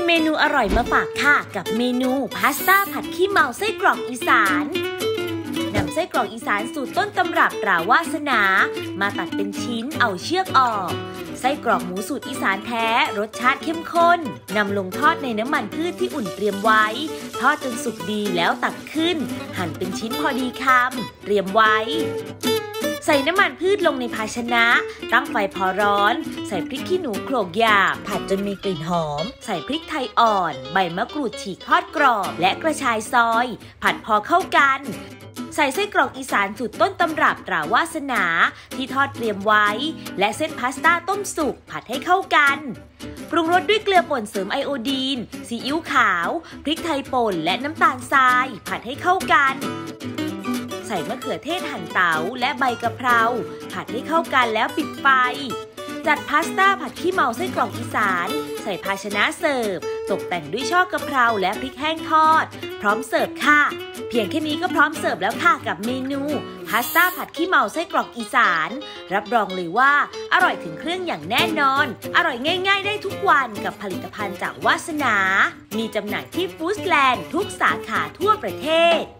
เมนูอร่อยมาฝากค่ะกับเมนูพาสต้าผัดขี้เมาไส้กรอกอีสานนำไส้กรอกอีสานสูตรต้นตำรับตราวาสนามาตัดเป็นชิ้นเอาเชือกออกไส้กรอกหมูสูตรอีสานแท้รสชาติเข้มข้นนำลงทอดในน้ำมันพืชที่อุ่นเตรียมไว้ทอดจนสุกดีแล้วตักขึ้นหั่นเป็นชิ้นพอดีคำเตรียมไว้ใส่น้ำมันพืชลงในภาชนะตั้งไฟพอร้อนใส่พริกขี้หนูโขลกหยาบผัดจนมีกลิ่นหอมใส่พริกไทยอ่อนใบมะกรูดฉีกทอดกรอบและกระชายซอยผัดพอเข้ากันใส่ไส้กรอกอีสานสูตรต้นตำรับตราวาสนาที่ทอดเตรียมไว้และเส้นพาสต้าต้มสุกผัดให้เข้ากันปรุงรสด้วยเกลือป่นเสริมไอโอดีนซีอิ๊วขาวพริกไทยป่นและน้ำตาลทรายผัดให้เข้ากันใส่มะเขือเทศหั่นเต๋าและใบกะเพราผัดให้เข้ากันแล้วปิดไฟจัดพาสต้าผัดขี้เมาไส้กรอกอีสานใส่ภาชนะเสิร์ฟตกแต่งด้วยช่อกะเพราและพริกแห้งทอดพร้อมเสิร์ฟค่ะเพียงแค่นี้ก็พร้อมเสิร์ฟแล้วค่ะกับเมนูพาสต้าผัดขี้เมาไส้กรอกอีสานรับรองเลยว่าอร่อยถึงเครื่องอย่างแน่นอนอร่อยง่ายๆได้ทุกวันกับผลิตภัณฑ์จากวาสนามีจำหน่ายที่ฟู้ดแลนด์ทุกสาขาทั่วประเทศ